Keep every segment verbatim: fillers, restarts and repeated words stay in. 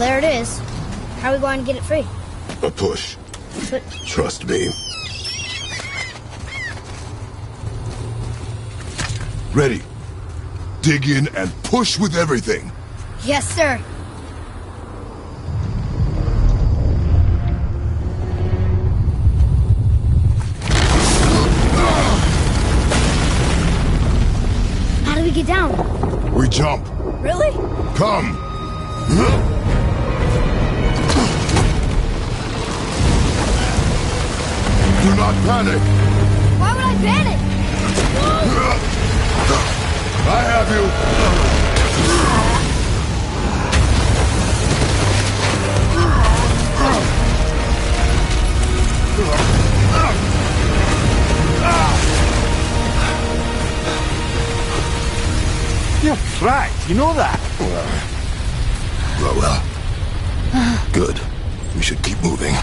there it is. How are we going to get it free? A push. But... Trust me. Ready. Dig in and push with everything. Yes, sir. How do we get down? We jump. Really? Come. Do not panic. Why would I panic? I have you. You're cracked, you know that? Well, well. Good. We should keep moving.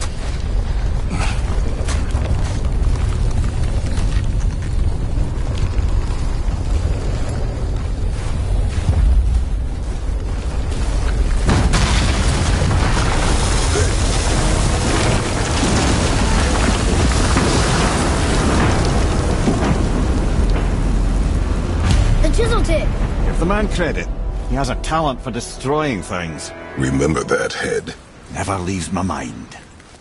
Give the man credit. He has a talent for destroying things. Remember that, Head. Never leaves my mind.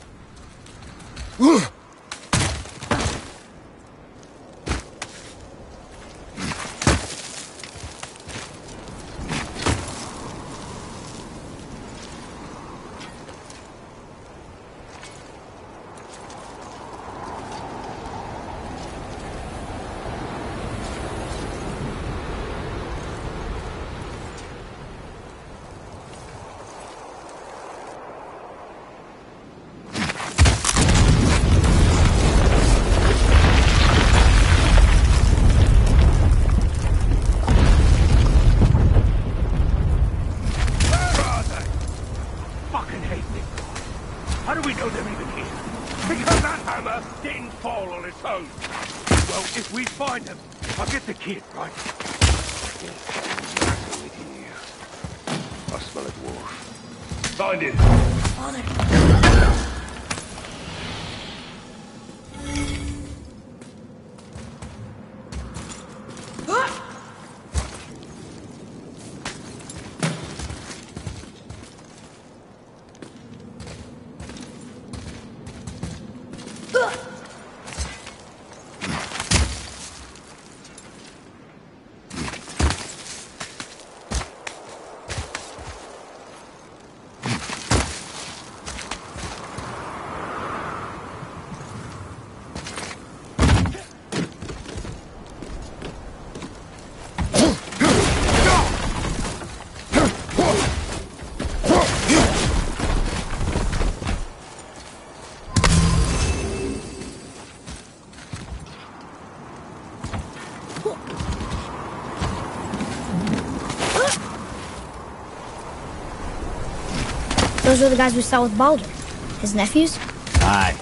Those are the guys we saw with Baldur. His nephews? Aye.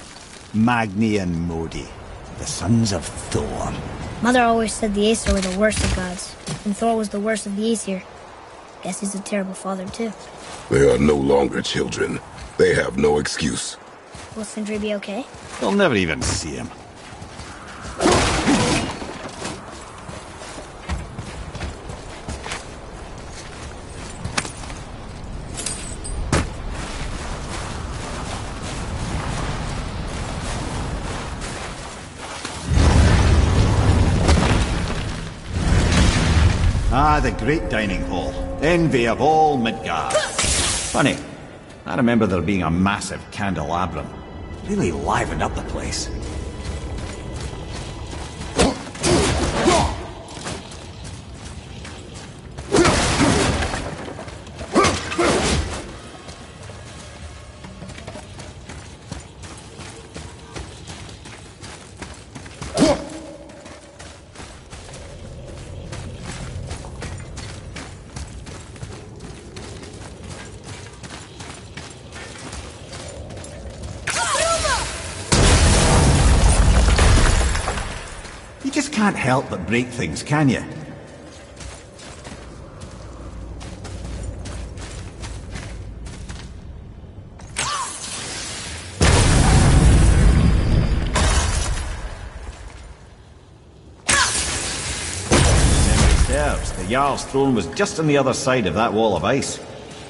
Magni and Modi. The sons of Thor. Mother always said the Aesir were the worst of gods. And Thor was the worst of the Aesir. Guess he's a terrible father, too. They are no longer children. They have no excuse. Will Sindri be okay? They'll never even see him. Ah, the great dining hall. Envy of all Midgard. Funny, I remember there being a massive candelabrum. Really livened up the place. Can't help but break things, can you? the Jarl's throne was just on the other side of that wall of ice.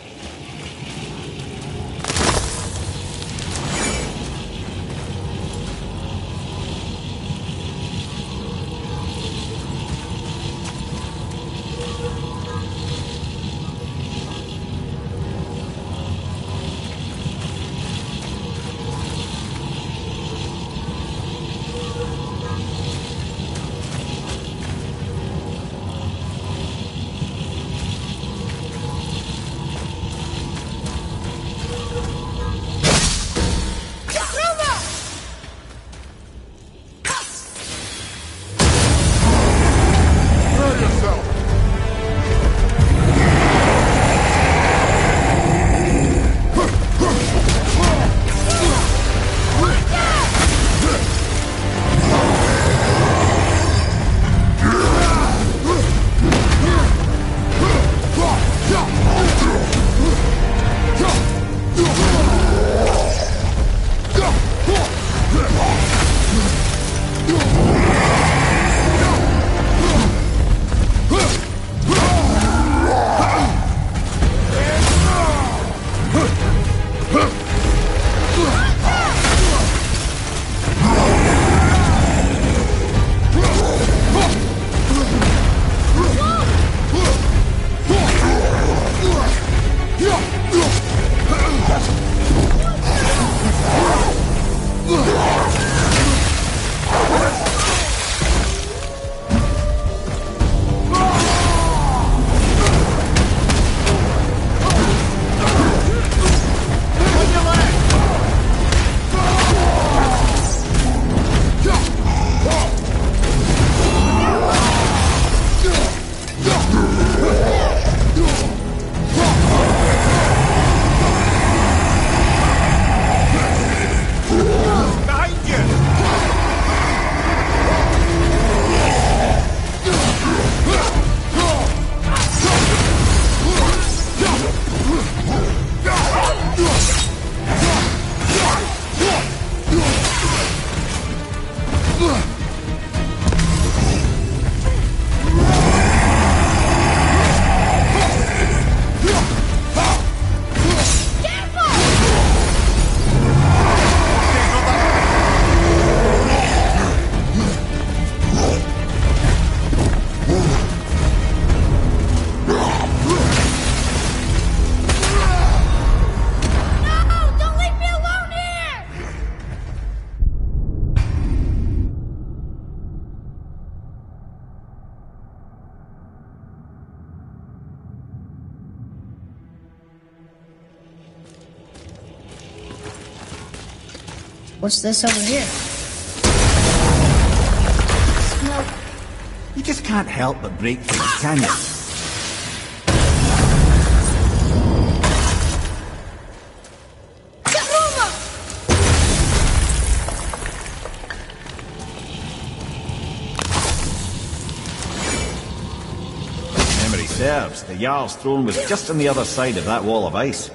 What's this over here? Smoke. You just can't help but break things, can you? Memory serves, the Jarl's throne was just on the other side of that wall of ice.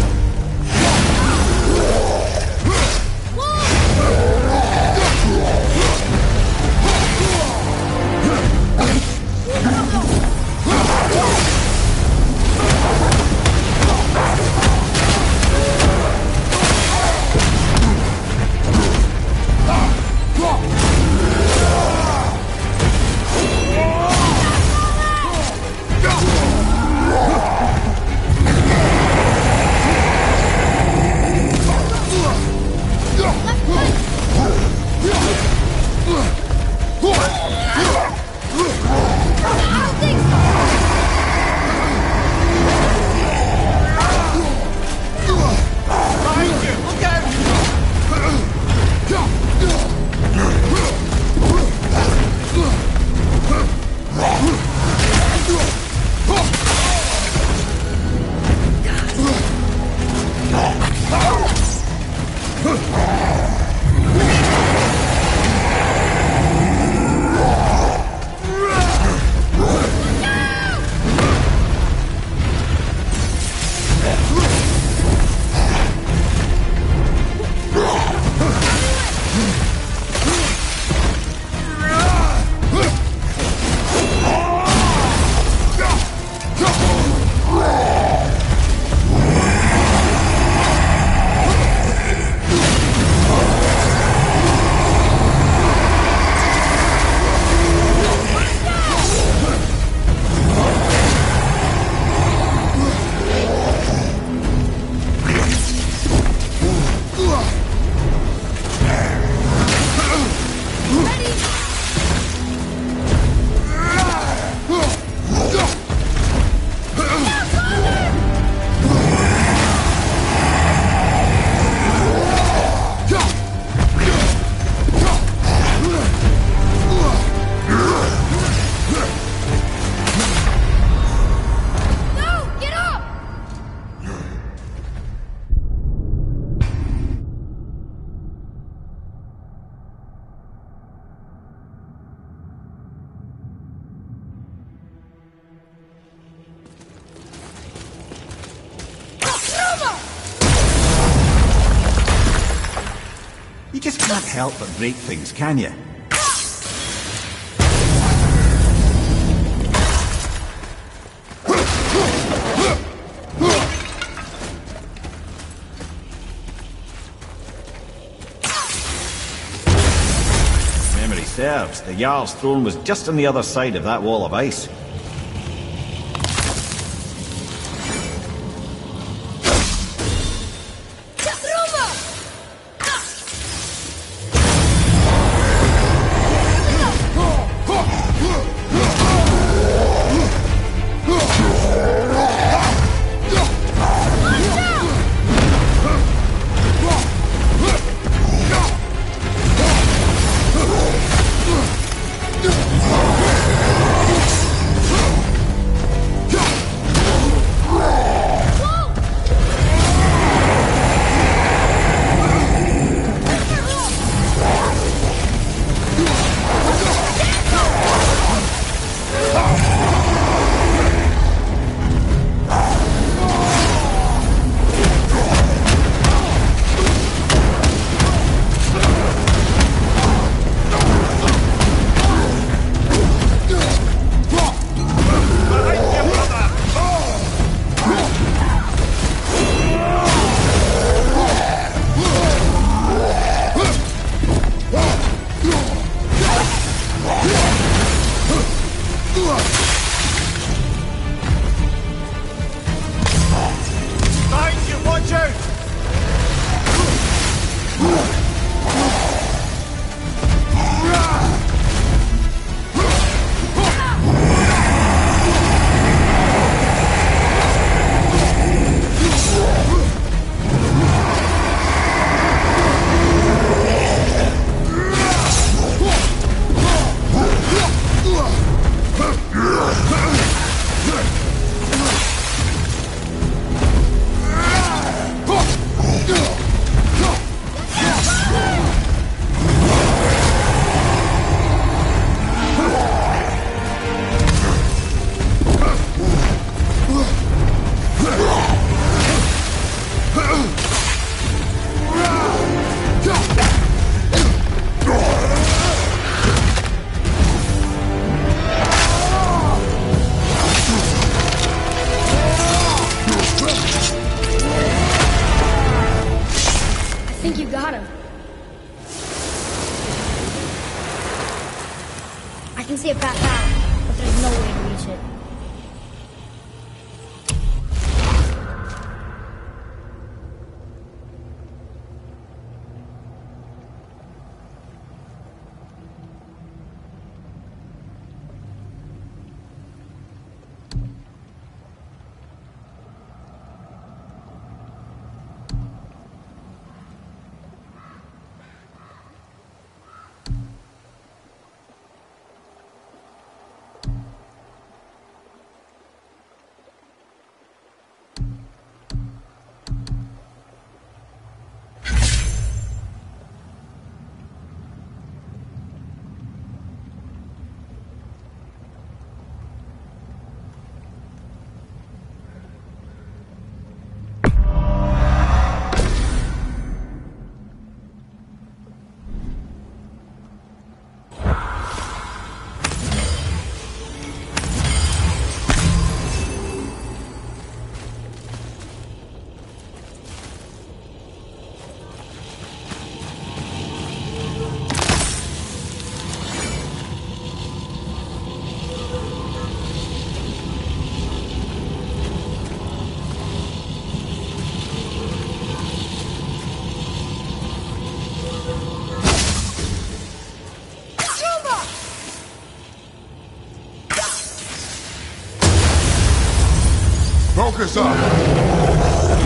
Whoa! can't help but break things, can you? Memory serves, the Jarl's throne was just on the other side of that wall of ice. I can see a path out, but there's no way to reach it. Focus up!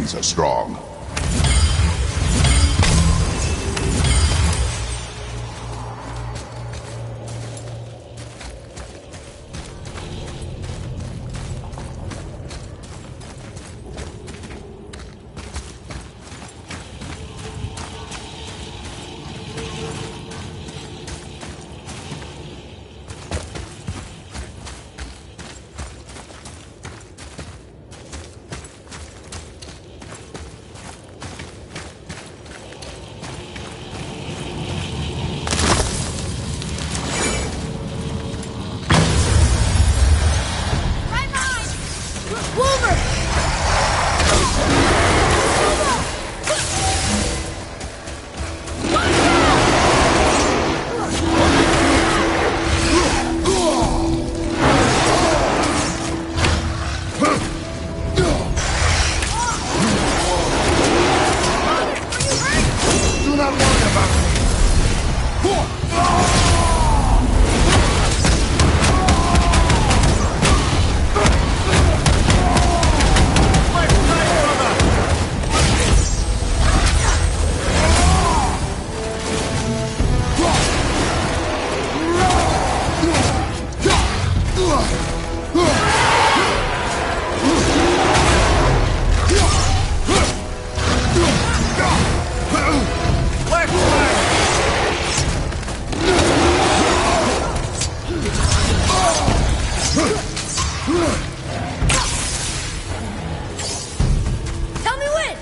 winds are strong. Tell me when!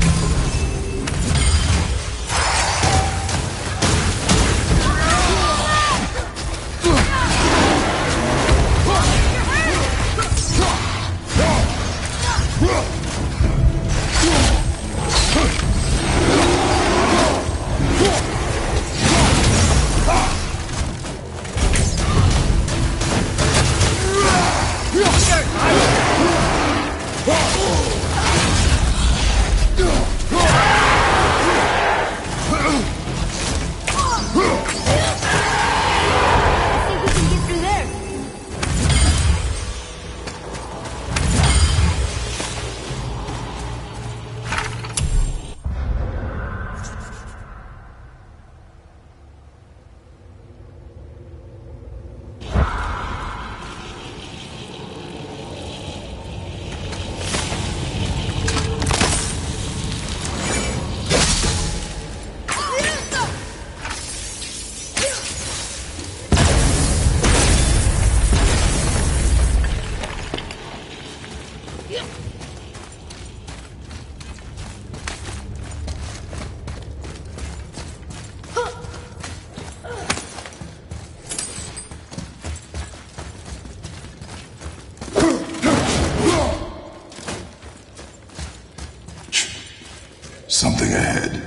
Something ahead.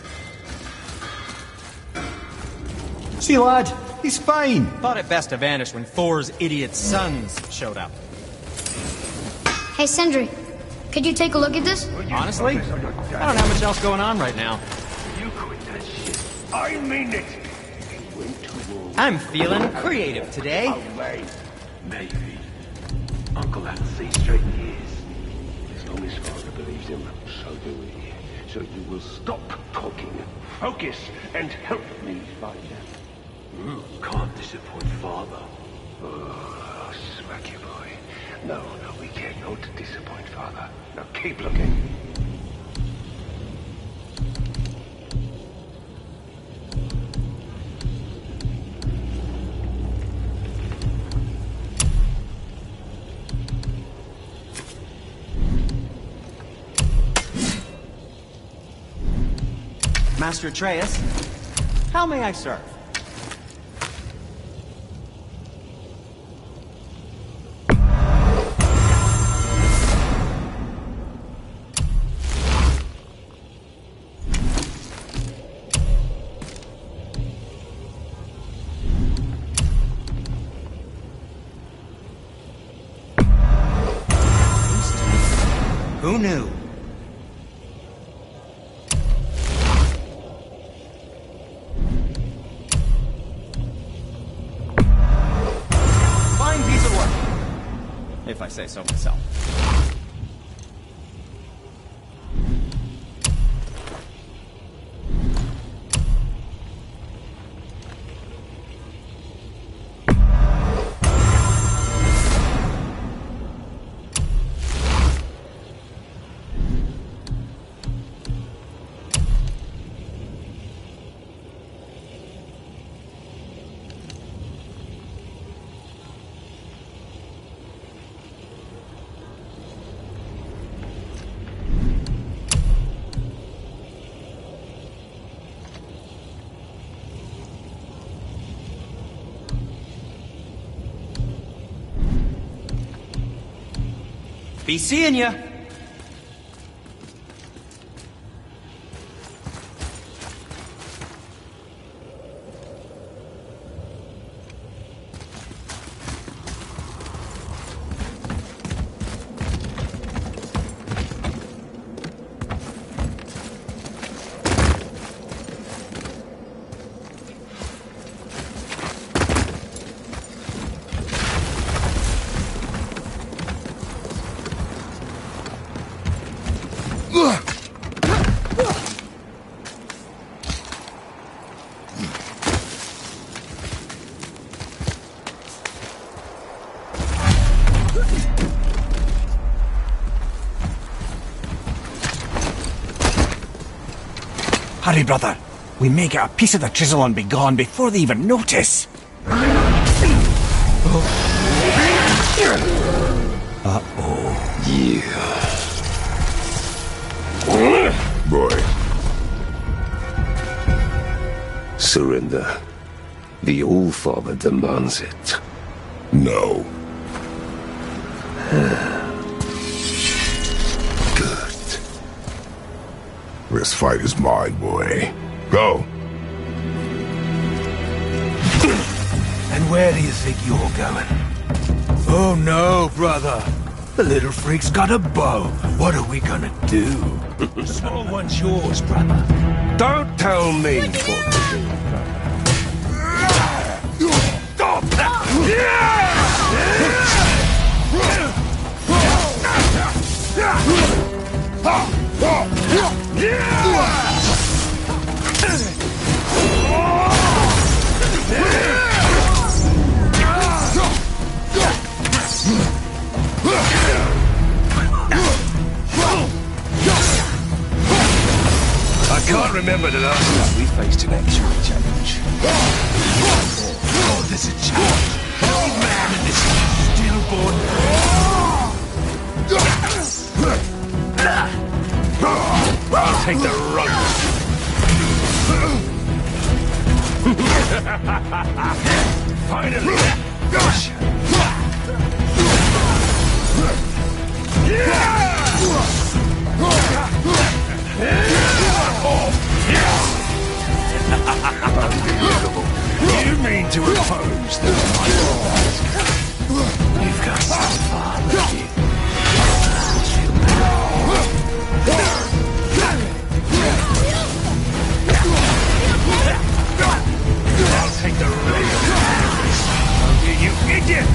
See, lad, he's fine. Thought it best to vanish when Thor's idiot sons showed up. Hey, Sindri, could you take a look at this? Honestly, I don't have much else going on right now. You quit that shit. I mean it. You went to war. I'm feeling creative today. Away. Maybe. Uncle hasn't seen straight years. As long as father believes him, so do we. So you will stop talking, focus, and help me fight him. You can't disappoint father. Oh, smacky boy. No, we cannot disappoint father. Now keep looking. Master Atreus, how may I serve? Who knew? Fine piece of work, if I say so myself. Be seeing ya. Hurry, brother. We may get a piece of the chisel and be gone before they even notice. Uh-oh. Yeah. Boy. Surrender. The All-Father demands it. No. Good. This fight is mine, boy. Go. And where do you think you're going? Oh no, brother. The little freak's got a bow. What are we gonna do? The small one's yours, brother. Don't tell me what to do. Stop! I can't remember the last time we faced an actual challenge. Oh, there's a challenge. An old man and this stillborn. I'll take the rope. Finally! Gosh! You mean to oppose the task? You've got so far, left you. I'll take the rail. You idiot!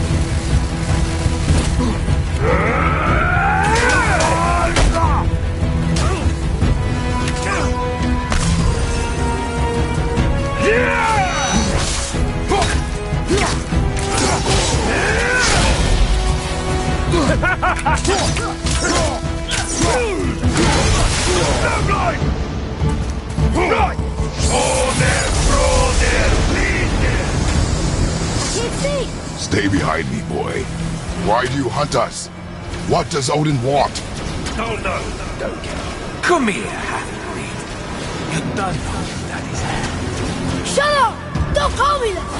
Stay behind me, boy. Why do you hunt us? What does Odin want? Oh no, don't get up. Come here, half-breed. You done know that is hand. Shut up! Don't call me that!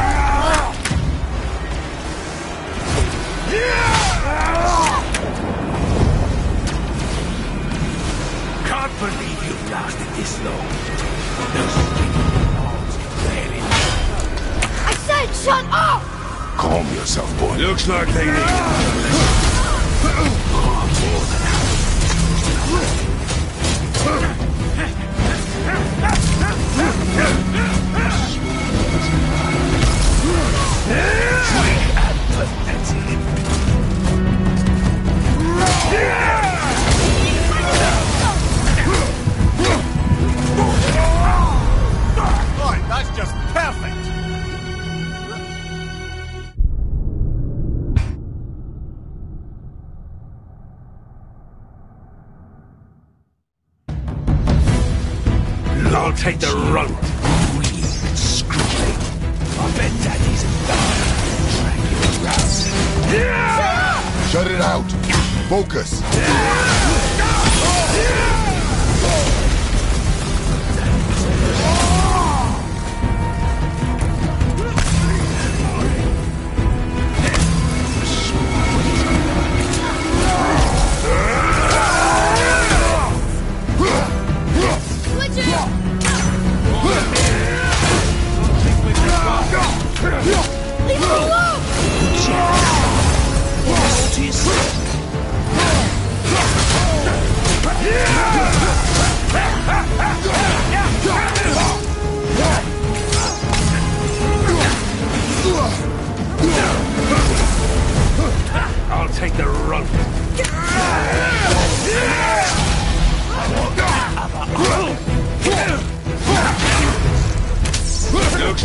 Can't believe you've lasted this long. Those skinny balls can barely. I said shut up! Calm yourself, boy. Looks like they need it. Right, that's just perfect. I'll take the rope. Weird, screwing. I bet Daddy's a dog. Drag you around. Shut it out. Focus.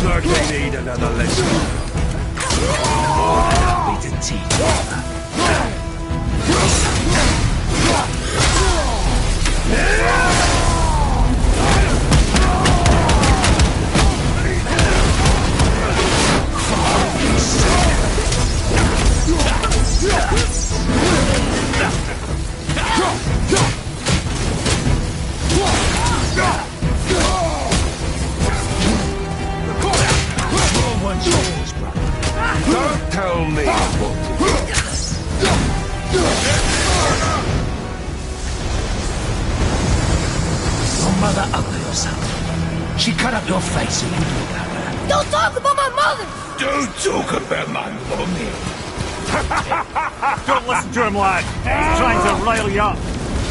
Looks like they need another lesson. I'll be to teach brother. Don't tell me what to do. Your mother ugly or something. She cut up your face so you do about her. Don't talk about my mother! Don't talk about my mommy. Don't listen to him, lad. He's trying to rile you up.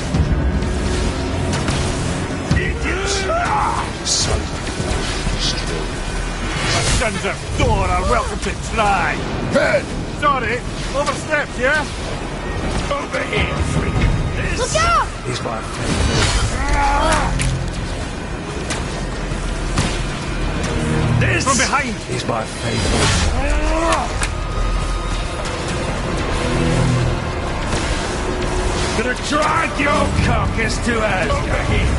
So strong. Sons of Thor are welcome to try. Head! Sorry, overstepped, yeah? Over here, freak. This Look out! is my favorite. This From behind. is my favorite. Gonna drag your carcass to Asgard.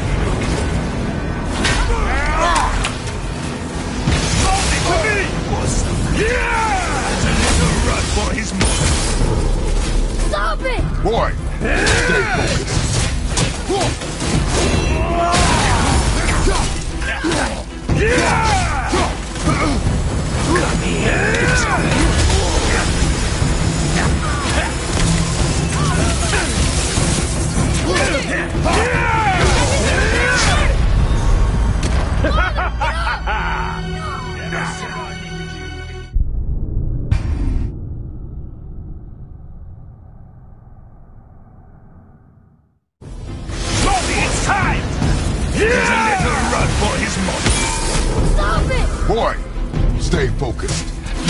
Yeah! A little run for his money. Stop it! Boy, stay focused. Come here. It's time! There's a little run for his money. Stop it! Boy, stay focused.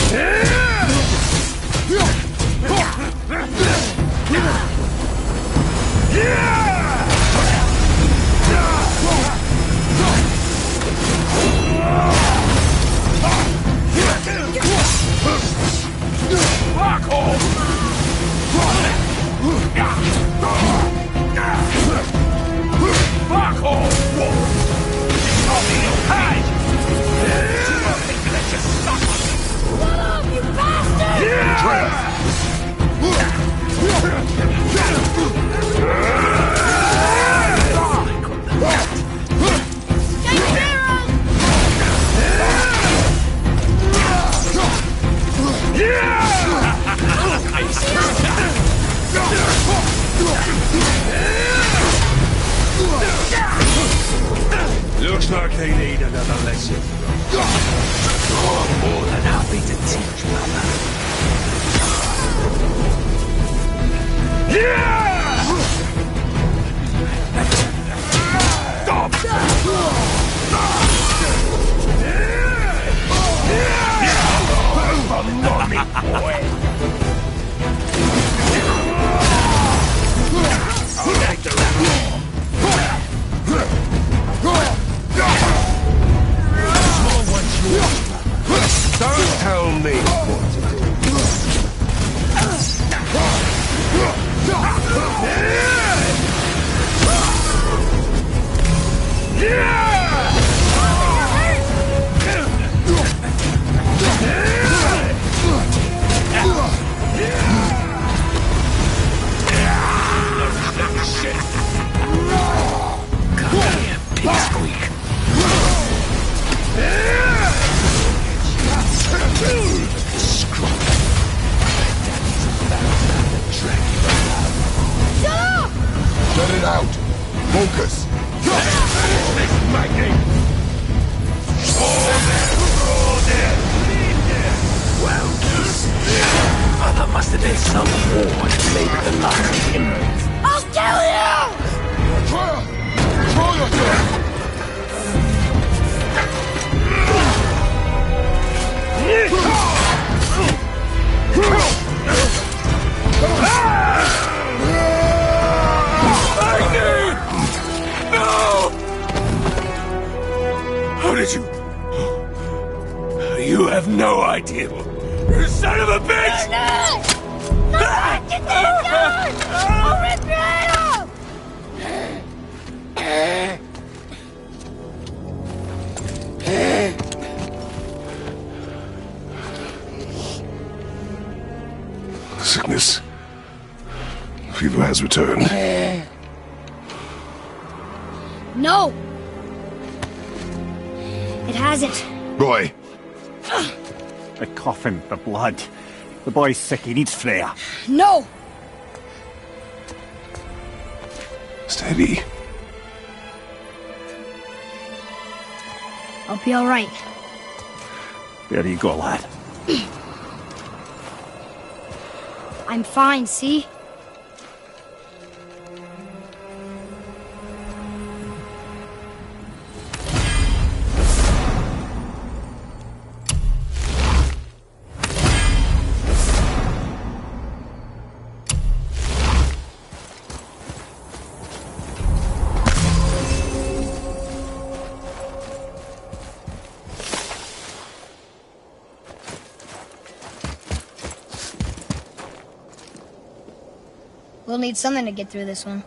Fuck off! Fuck off! Hey! Shut up, you bastard! Take care of Looks like they need another lesson. You're more than happy to teach, brother. Yeah! Stop! For mommy, boy. I'll take the left. Don't tell me what to do. Come here, pipsqueak. Let it out. Focus. Well, Mother must have been some war to make the last of him. I'll kill you! Atreya! Control yourself! How did you... You have no idea. You son of a bitch! No! No! Get these guys! I'll rip your head off! Sickness. Fever has returned. No! It hasn't. Roy, The coughing, the blood. The boy's sick, he needs Freya. No! steady. I'll be alright. There you go, lad. I'm fine, see? We'll need something to get through this one.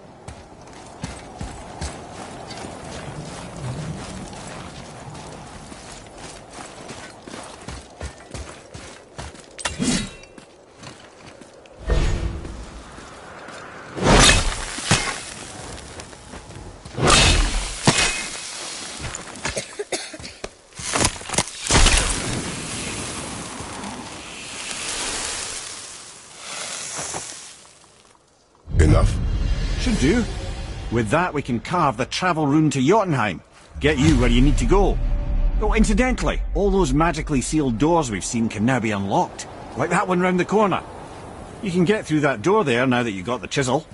Enough? Should do. With that, we can carve the travel rune to Jotunheim. Get you where you need to go. Oh, incidentally, all those magically sealed doors we've seen can now be unlocked. Like that one round the corner. You can get through that door there now that you got the chisel.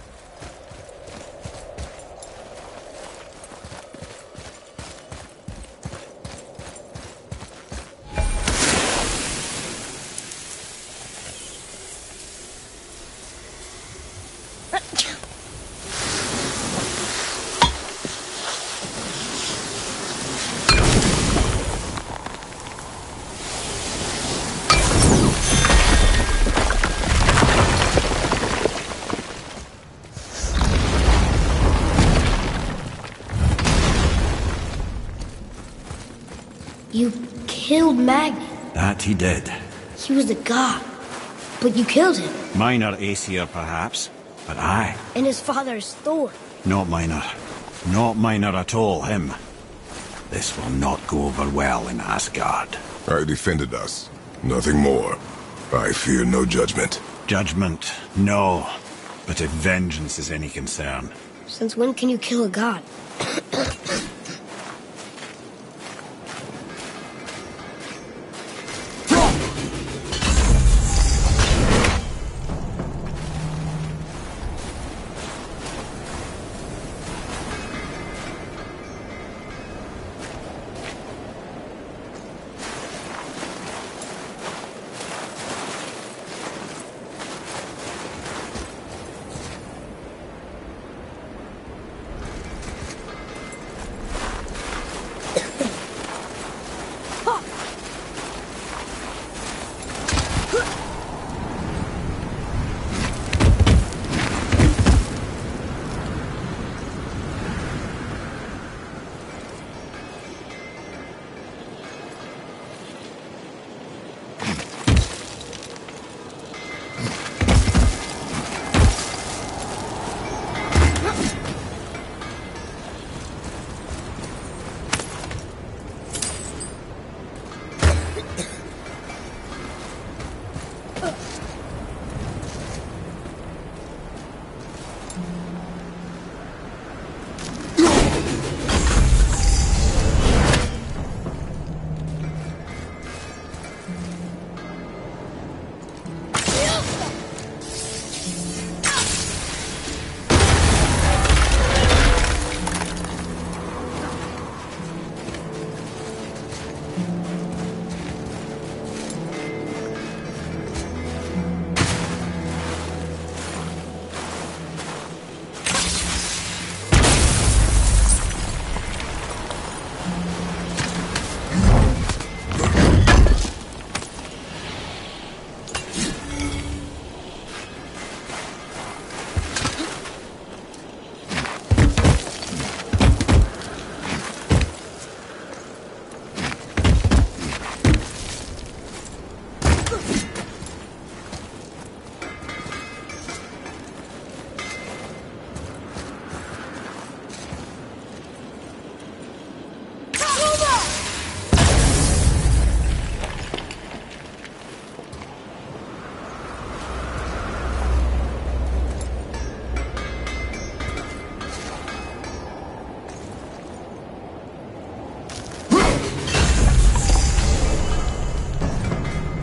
You killed Magni. That he did. He was a god. But you killed him. Minor Aesir, perhaps. But I. And his father is Thor. Not minor. Not minor at all, him. This will not go over well in Asgard. I defended us. Nothing more. I fear no judgment. Judgment, no. But if vengeance is any concern. Since when can you kill a god?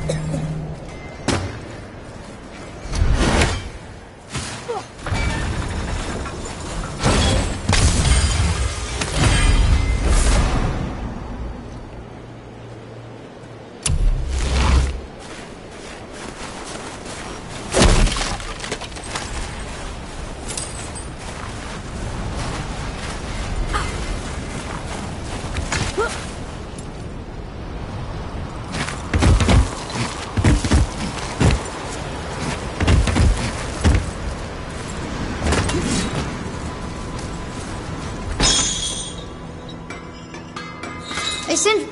Hey, Sindri!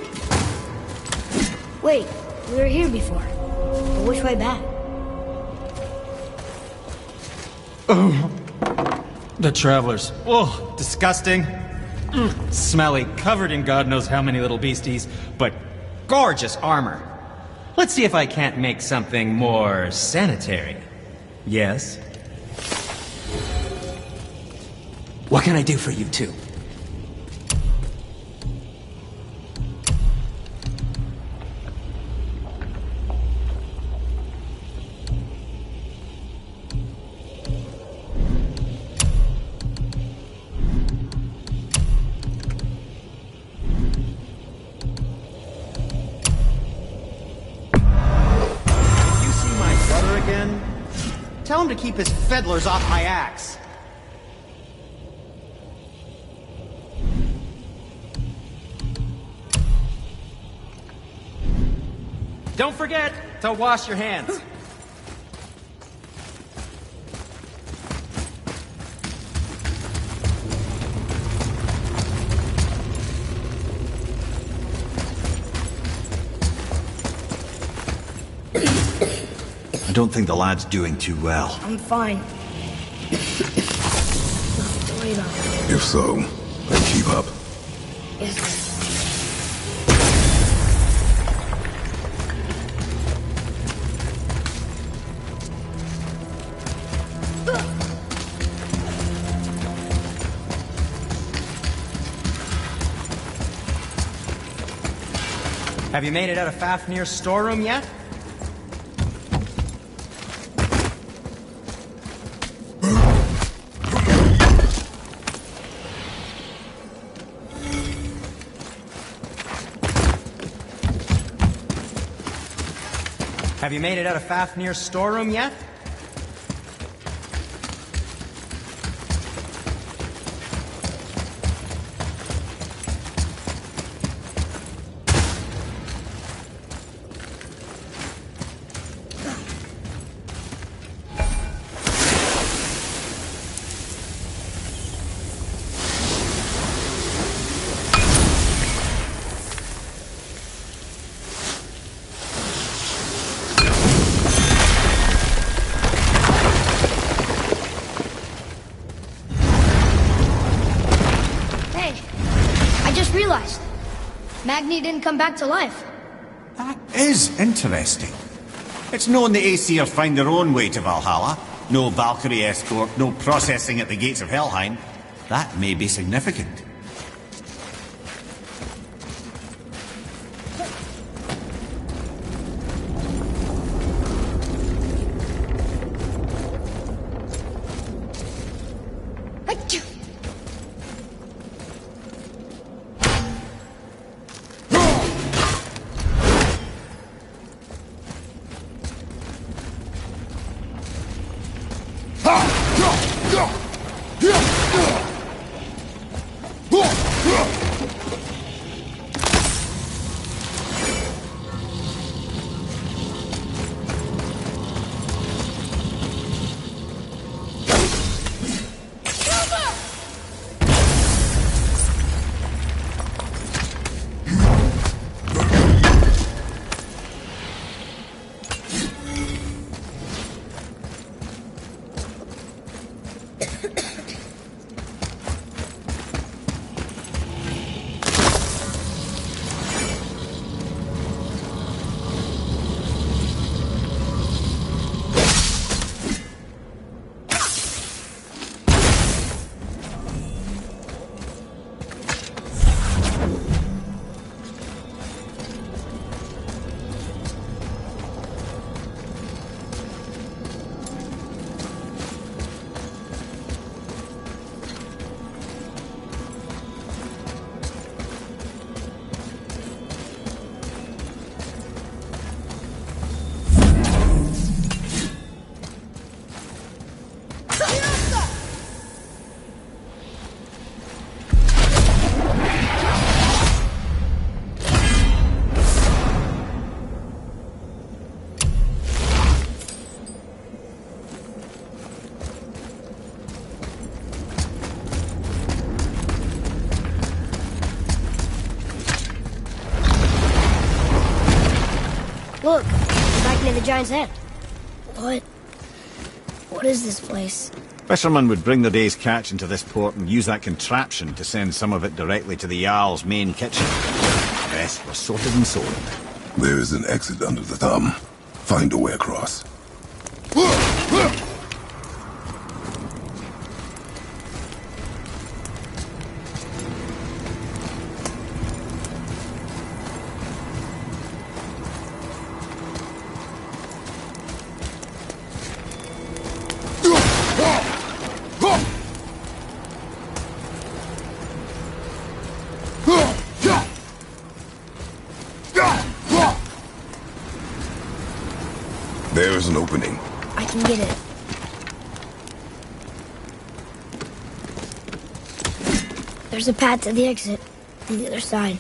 Wait, we were here before. But which way back? The travelers. Oh, disgusting. Mm, smelly, covered in God knows how many little beasties, but gorgeous armor. Let's see if I can't make something more sanitary. Yes? What can I do for you two? Tell him to keep his fiddlers off my axe. Don't forget to wash your hands. I don't think the lad's doing too well. I'm fine. Nothing to worry about. If so, then keep up. Yes, sir. Have you made it out of Fafnir's storeroom yet? Have you made it out of Fafnir's storeroom yet? Realized Magni didn't come back to life. That is interesting. It's known the Aesir find their own way to Valhalla. No Valkyrie escort, no processing at the gates of Helheim. That may be significant. Look, we're back near the giant's head. What? What is this place? Fishermen would bring their day's catch into this port and use that contraption to send some of it directly to the Jarl's main kitchen. The rest was sorted and sold. There is an exit under the thumb. Find a way across. There's an opening. I can get it. There's a path to the exit on the other side.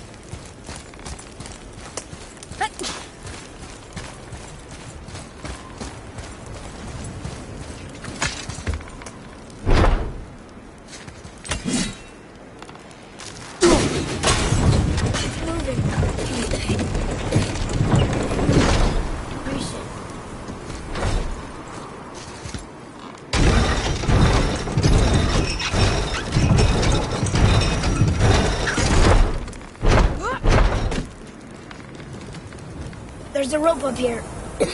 There's a rope up here.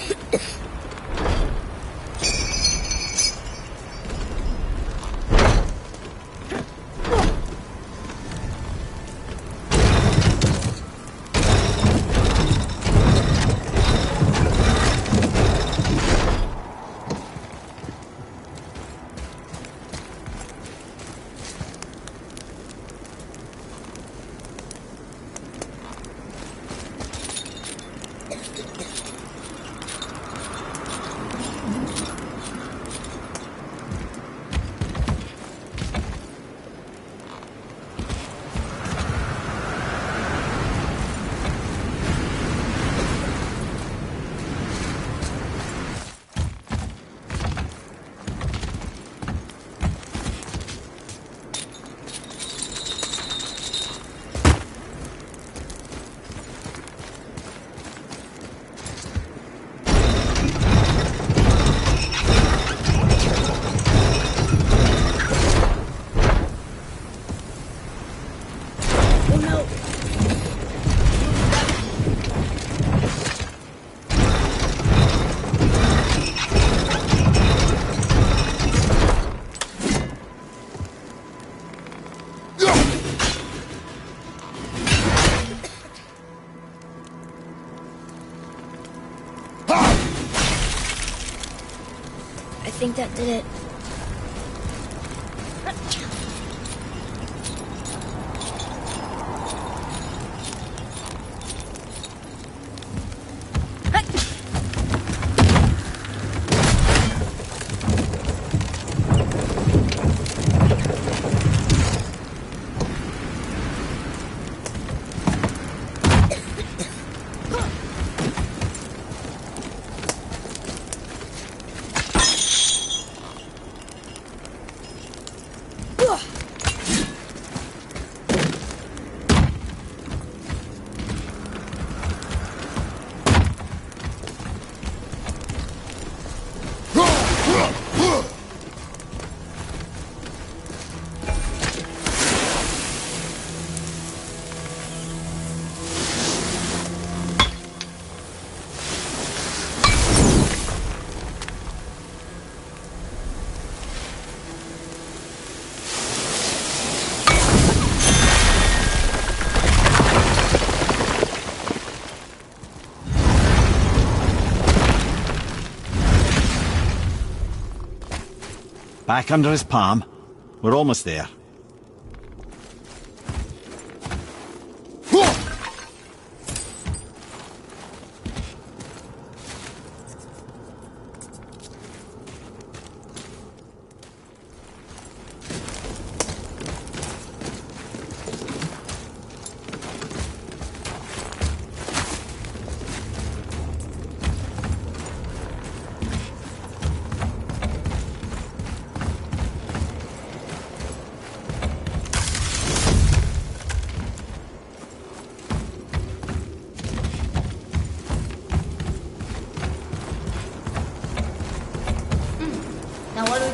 I think that did it. Back under his palm. We're almost there.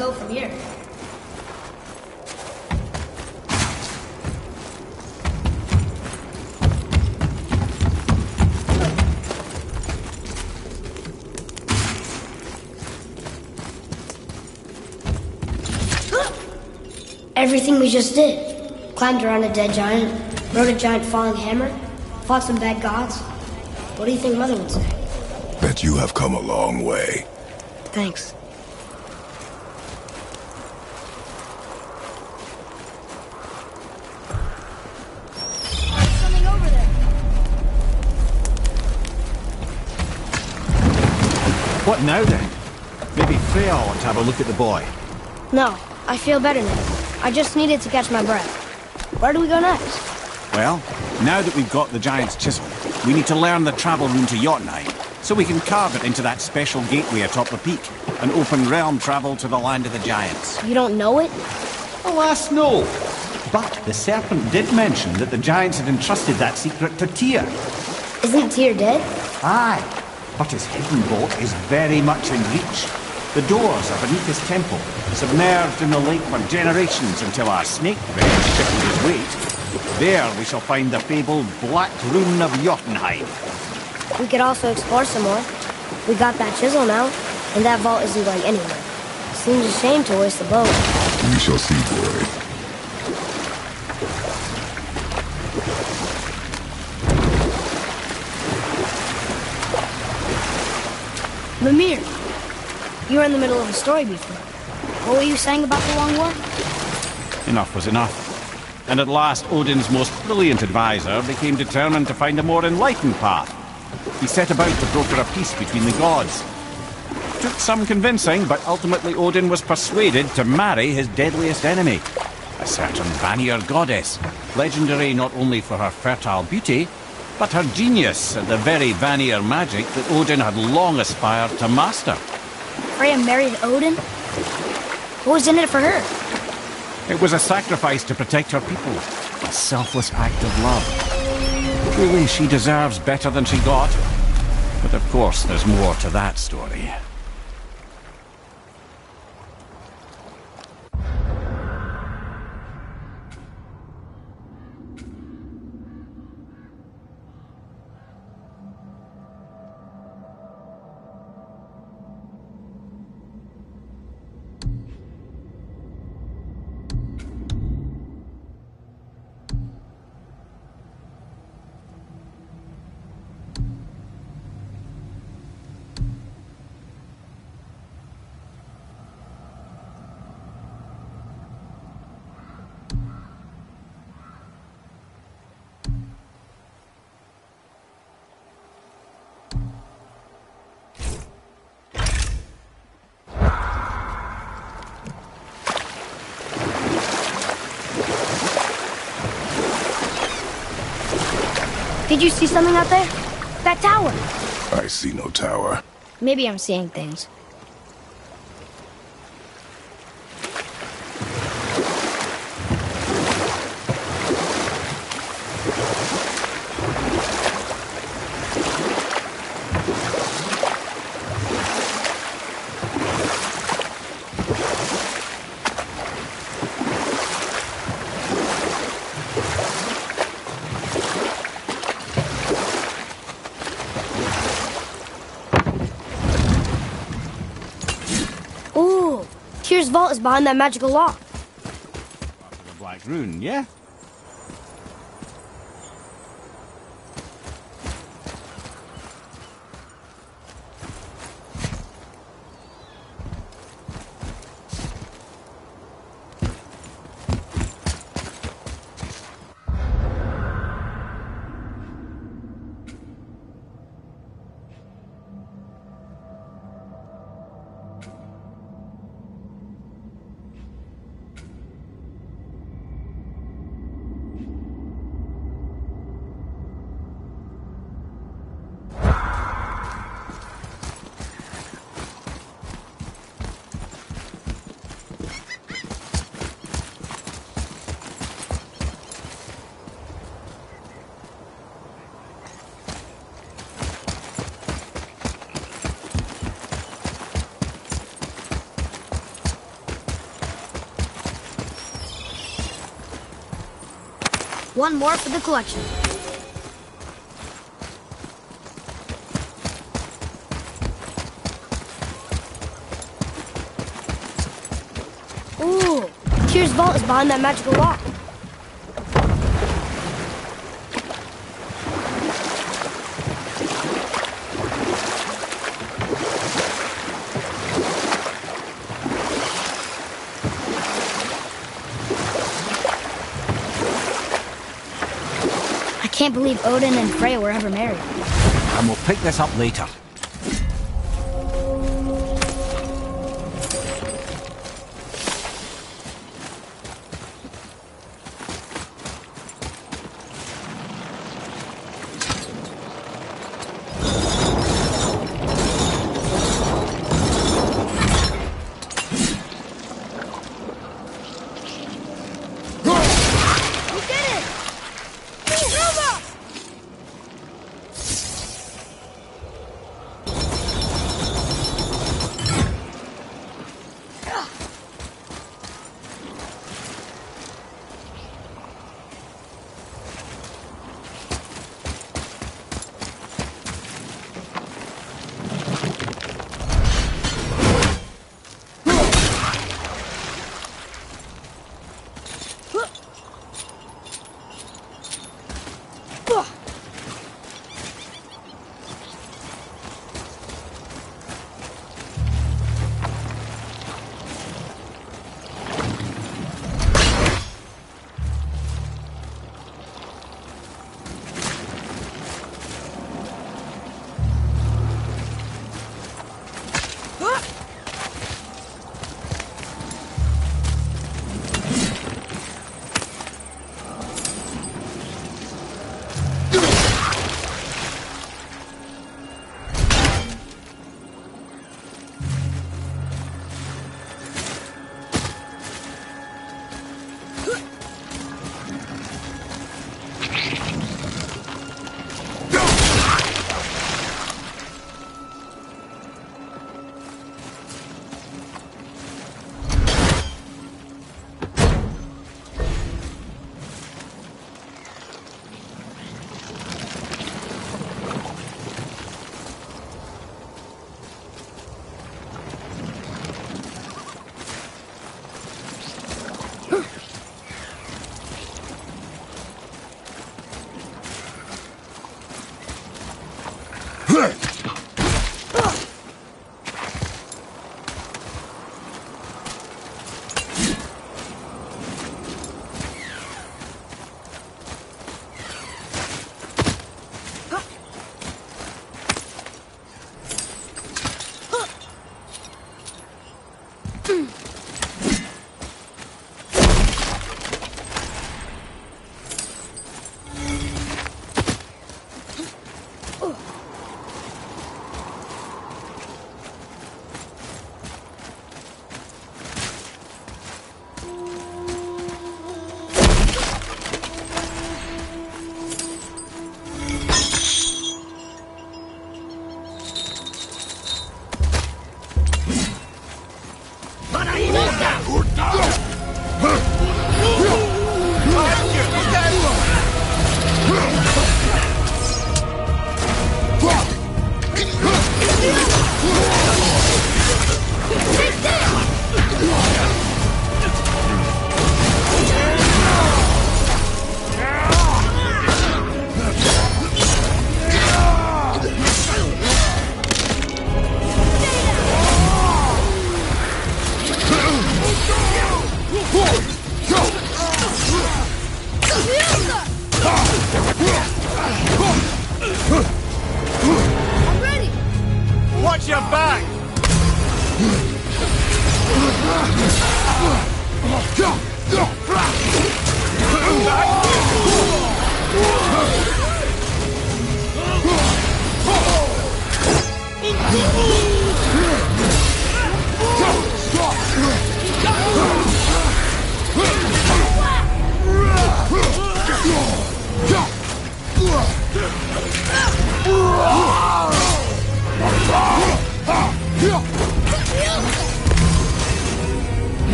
go from here? Everything we just did. Climbed around a dead giant, rode a giant falling hammer, fought some bad gods. What do you think Mother would say? Bet you have come a long way. Thanks. There's something over there. What now then? Maybe Freya will want to have a look at the boy. No, I feel better now. I just needed to catch my breath. Where do we go next? Well, now that we've got the giant's chisel, we need to learn the travel rune to Jotunheim, so we can carve it into that special gateway atop the peak, and open realm travel to the land of the giants. You don't know it? Alas, no. But the serpent did mention that the giants had entrusted that secret to Tyr. Isn't Tyr dead? Aye, but his hidden vault is very much in reach. The doors are beneath his temple, submerged in the lake for generations until our snake friend shifted his weight. There we shall find the fabled Black Rune of Jotunheim. We could also explore some more. We got that chisel now, and that vault isn't going anywhere. Seems a shame to waste the boat. We shall see, boy. Mimir, you were in the middle of a story before. What were you saying about the Long War? Enough was enough. And at last, Odin's most brilliant advisor became determined to find a more enlightened path. He set about to broker a peace between the gods. Took some convincing, but ultimately Odin was persuaded to marry his deadliest enemy, a certain Vanir goddess, legendary not only for her fertile beauty, but her genius at the very Vanir magic that Odin had long aspired to master. Freya married Odin? What was in it for her? It was a sacrifice to protect her people, a selfless act of love. Truly, she deserves better than she got. But of course, there's more to that story. Did you see something out there? That tower. I see no tower. Maybe I'm seeing things. Tyr's vault is behind that magical lock. The Black Rune, yeah? One more for the collection. Ooh, Tyr's vault is behind that magical lock. I can't believe Odin and Freya were ever married. And we'll pick this up later.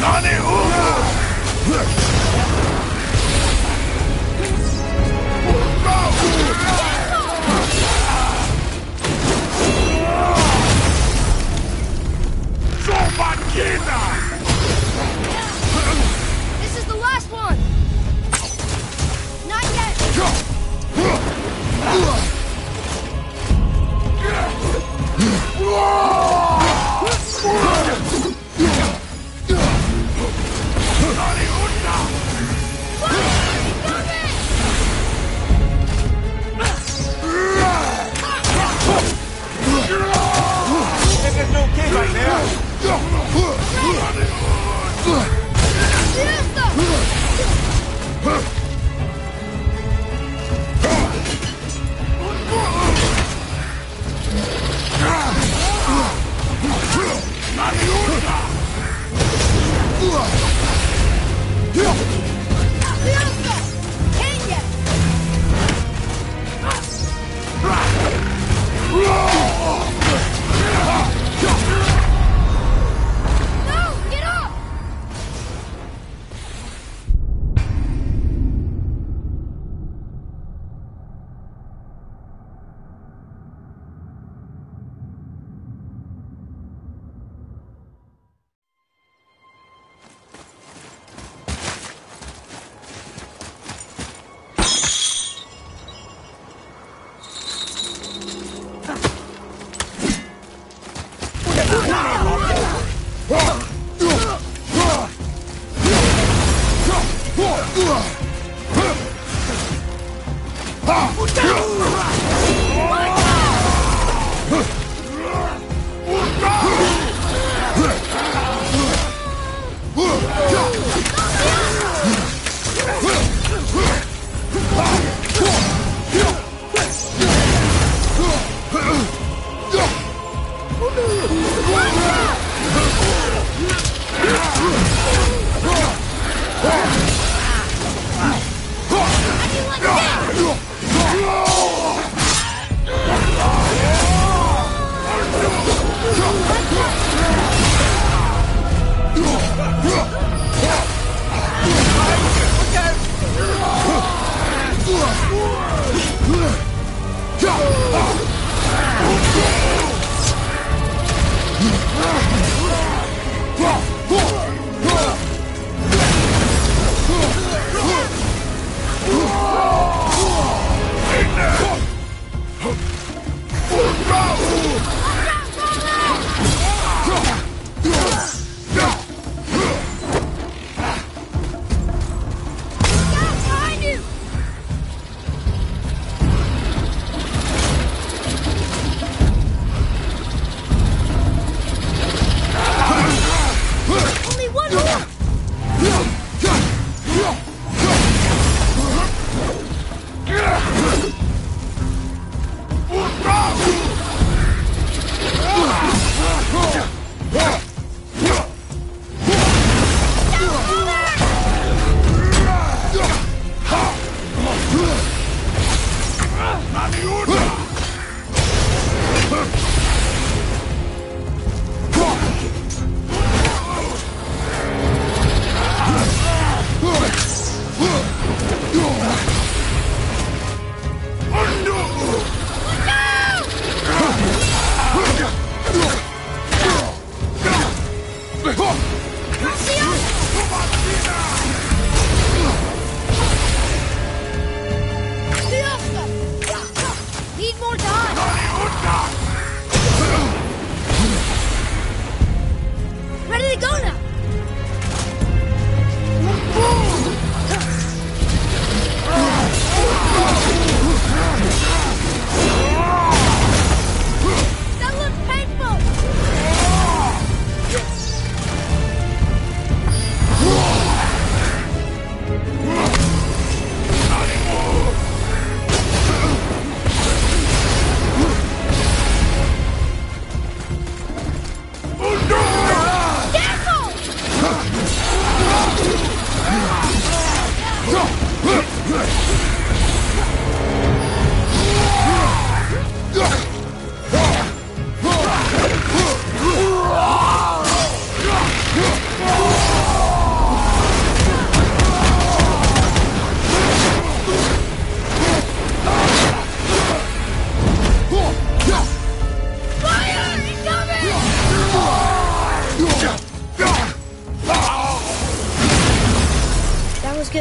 This is the last one! Not yet!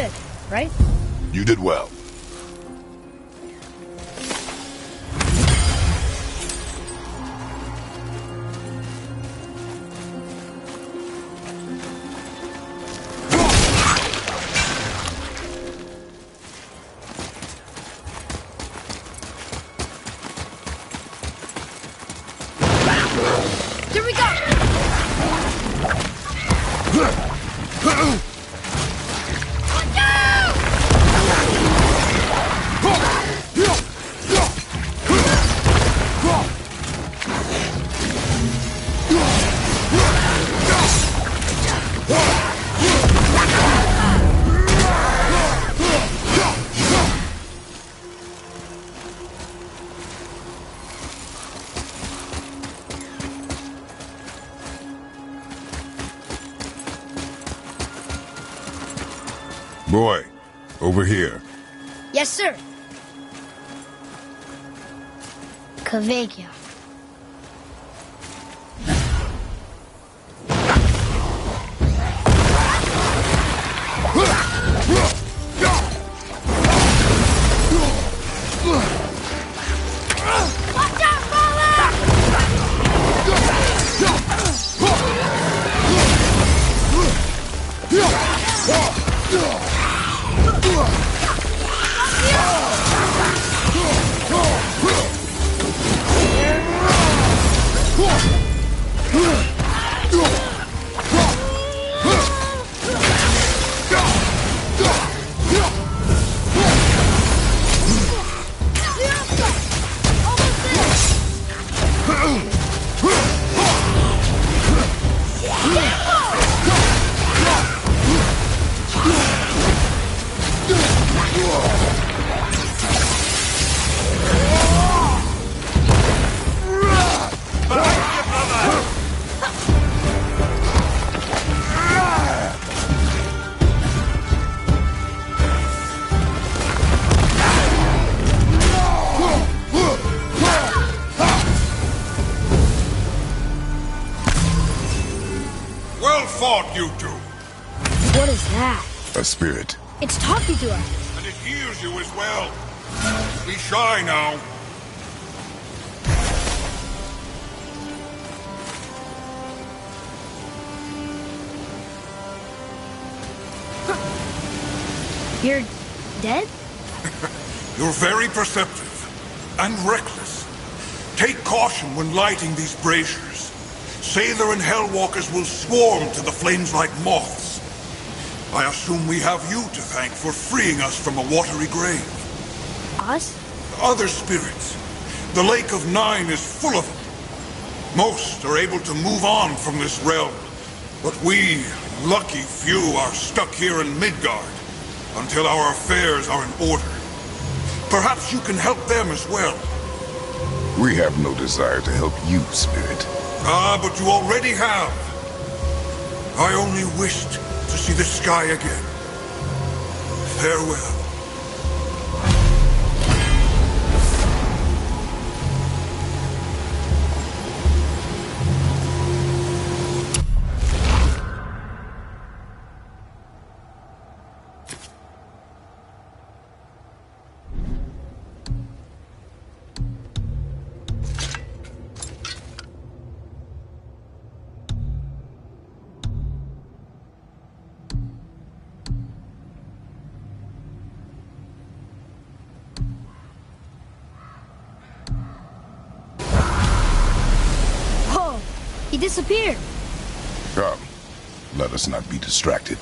good, right? You did well. Here we go! Let go! Boy, over here. Yes, sir. Kvegia. Watch out, Roller! Well fought, you two. What is that? A spirit. It's talking to us. And it hears you as well. Be shy now. You're dead? You're very perceptive and reckless. Take caution when lighting these braziers. Sailor and Hellwalkers will swarm to the flames like moths. I assume we have you to thank for freeing us from a watery grave. Us? Other spirits. The Lake of Nine is full of them. Most are able to move on from this realm, but we, lucky few, are stuck here in Midgard until our affairs are in order. Perhaps you can help them as well. We have no desire to help you, spirit. Ah, but you already have. I only wished to see the sky again. Farewell. Whoa! He disappeared. Come, let us not be distracted.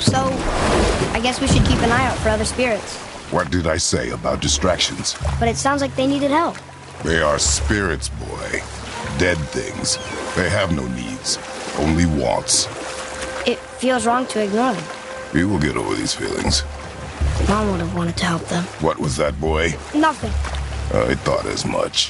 So, I guess we should keep an eye out for other spirits. What did I say about distractions? But it sounds like they needed help. They are spirits, boy. Dead things. They have no needs, only wants. It feels wrong to ignore them. You will get over these feelings. Mom would have wanted to help them. What was that, boy? Nothing. I thought as much.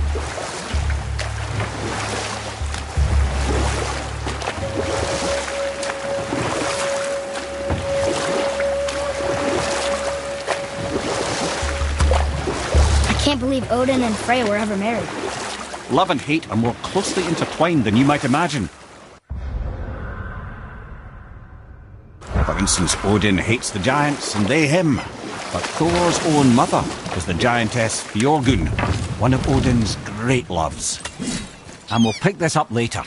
I can't believe Odin and Freya were ever married. Love and hate are more closely intertwined than you might imagine. For instance, Odin hates the giants and they him. But Thor's own mother was the giantess Fjorgun, one of Odin's great loves. And we'll pick this up later.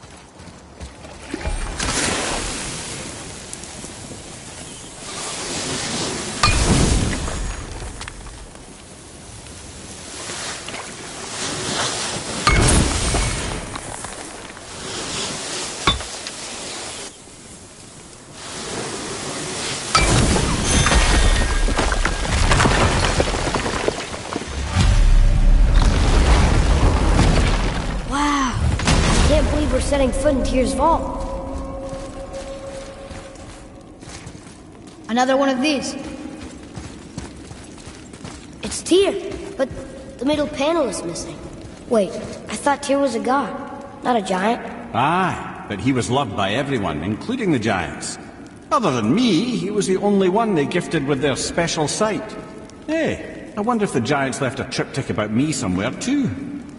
Setting foot in Tyr's vault. Another one of these. It's Tyr, but the middle panel is missing. Wait, I thought Tyr was a god, not a giant. Aye, but he was loved by everyone, including the giants. Other than me, he was the only one they gifted with their special sight. Hey, I wonder if the giants left a triptych about me somewhere too.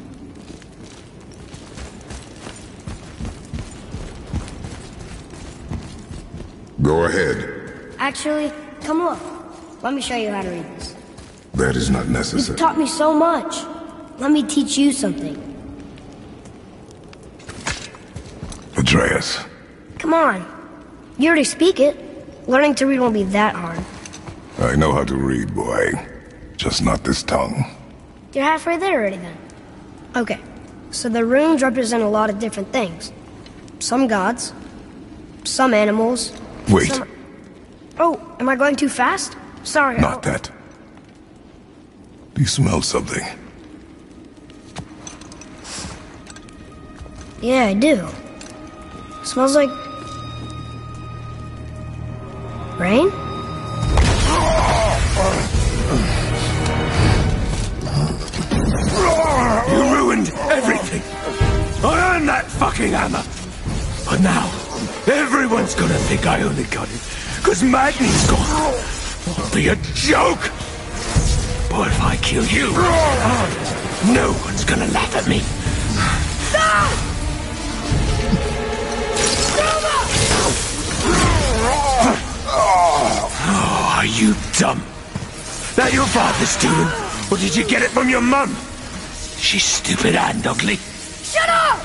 Go ahead. Actually, come look. Let me show you how to read this. That is not You've necessary. taught me so much. Let me teach you something. Atreus. Come on. You already speak it. Learning to read won't be that hard. I know how to read, boy. Just not this tongue. You're halfway there already then. Okay, so the runes represent a lot of different things. Some gods, some animals. Wait. Some... Oh, am I going too fast? Sorry. Not that. Do you smell something? Yeah, I do. Smells like... rain? You ruined everything! I earned that fucking hammer! But now, everyone's gonna think I only got it because Magni's gone. It'll be a joke! But if I kill you, no one's gonna laugh at me. Oh, are you dumb? That your father's doing? Or did you get it from your mum? She's stupid and ugly. Shut up!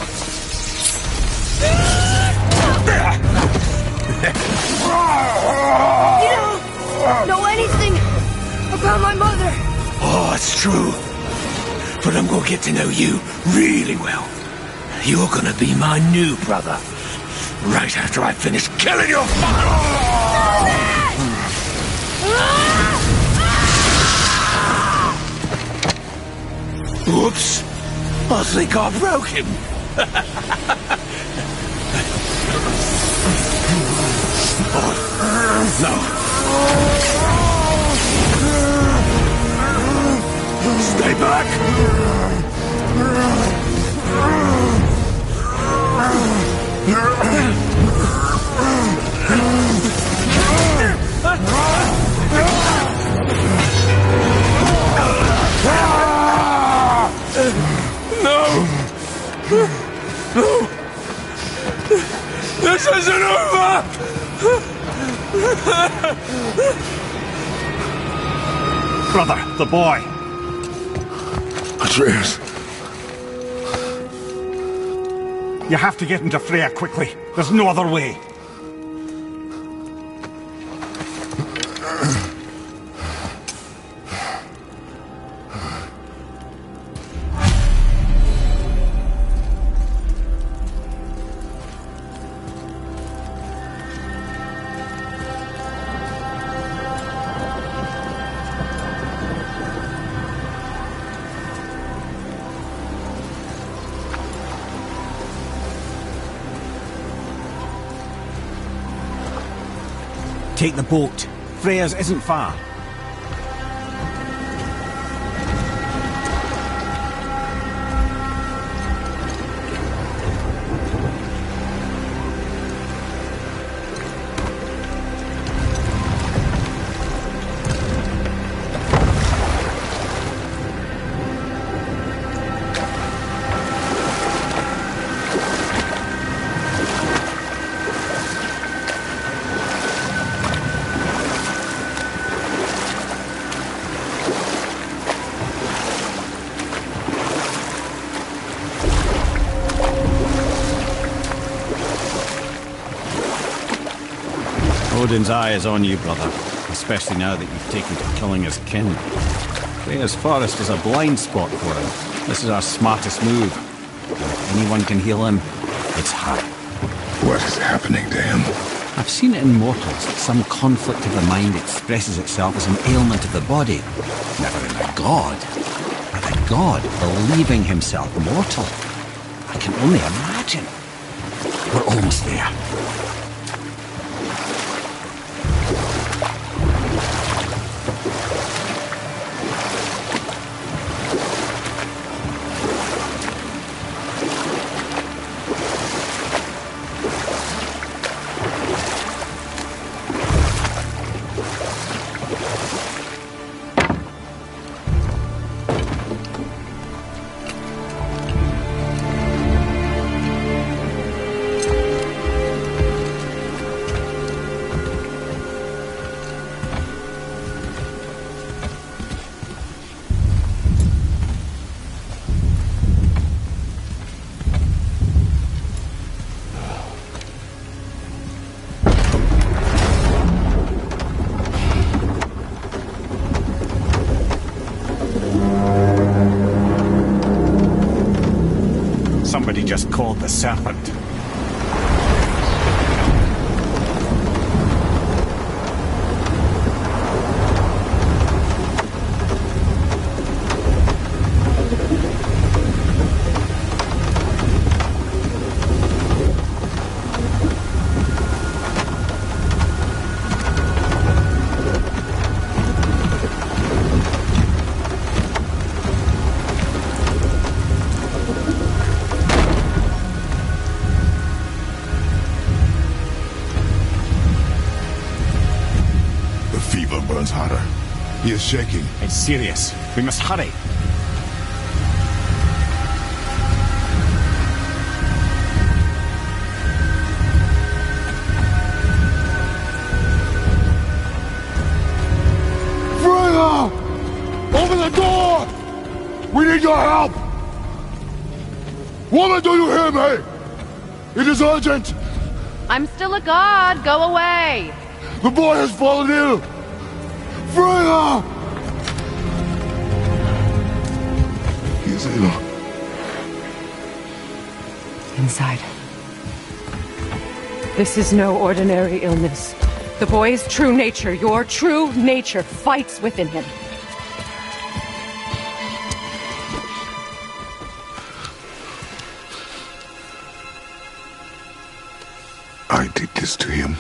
You don't know anything about my mother. Oh, it's true. But I'm gonna get to know you really well. You're gonna be my new brother. Right after I finish killing your father! Oops. I think I broke him. Oh, no. Stay back. No! No! This isn't over! Brother, the boy. Atreus. You have to get into Freya quickly. There's no other way. Take the boat. Freya's isn't far. Odin's eye is on you, brother, especially now that you've taken to killing his kin. Freya's forest is a blind spot for him. This is our smartest move. And if anyone can heal him, it's her. What is happening to him? I've seen it in mortals that some conflict of the mind expresses itself as an ailment of the body. Never in a god. But a god believing himself mortal. I can only imagine. We're almost there. Somebody just called the serpent. Burns hotter. He is shaking. It's serious. We must hurry. Freya! Open the door! We need your help! Woman, do you hear me? It is urgent! I'm still a god. Go away! The boy has fallen ill! Freya! He is ill. Inside. This is no ordinary illness. The boy's true nature, your true nature, fights within him. I did this to him.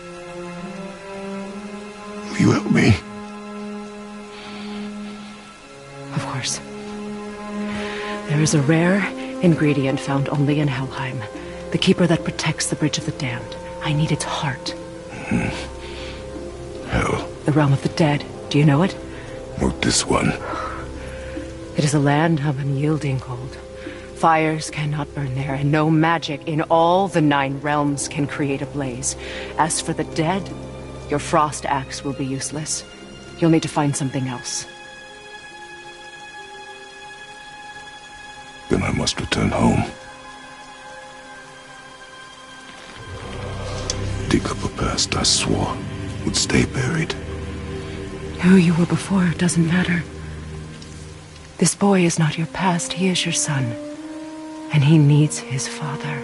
Will you help me? Of course. There is a rare ingredient found only in Helheim. The keeper that protects the Bridge of the Damned. I need its heart. Hmm. Hell. The realm of the dead. Do you know it? Not this one. It is a land of unyielding cold. Fires cannot burn there, and no magic in all the nine realms can create a blaze. As for the dead, your frost axe will be useless. You'll need to find something else. Then I must return home. Dig up a past I swore would stay buried. Who you were before doesn't matter. This boy is not your past, he is your son. And he needs his father.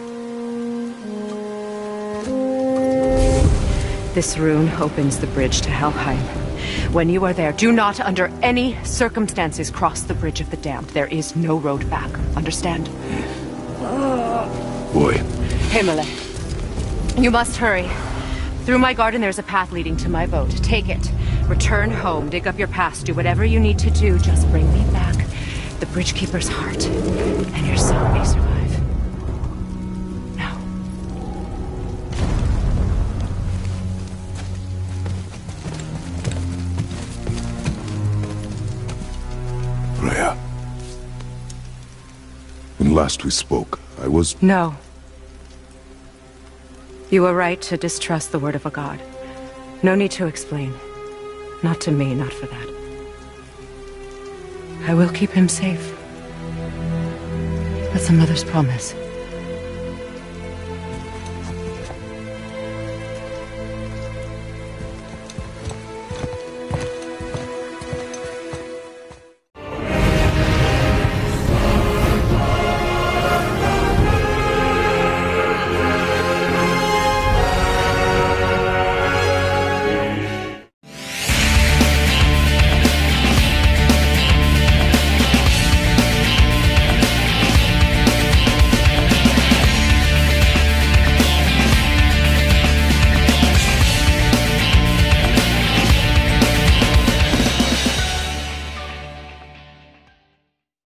This rune opens the bridge to Helheim. When you are there, do not under any circumstances cross the Bridge of the Damned. There is no road back. Understand? Boy. Himalay. You must hurry. Through my garden, there's a path leading to my boat. Take it. Return home, dig up your past, do whatever you need to do. Just bring me back the Bridgekeeper's heart, and your son may survive. Now. Freya. When last we spoke, I was... No. You were right to distrust the word of a god. No need to explain. Not to me, not for that. I will keep him safe. That's a mother's promise.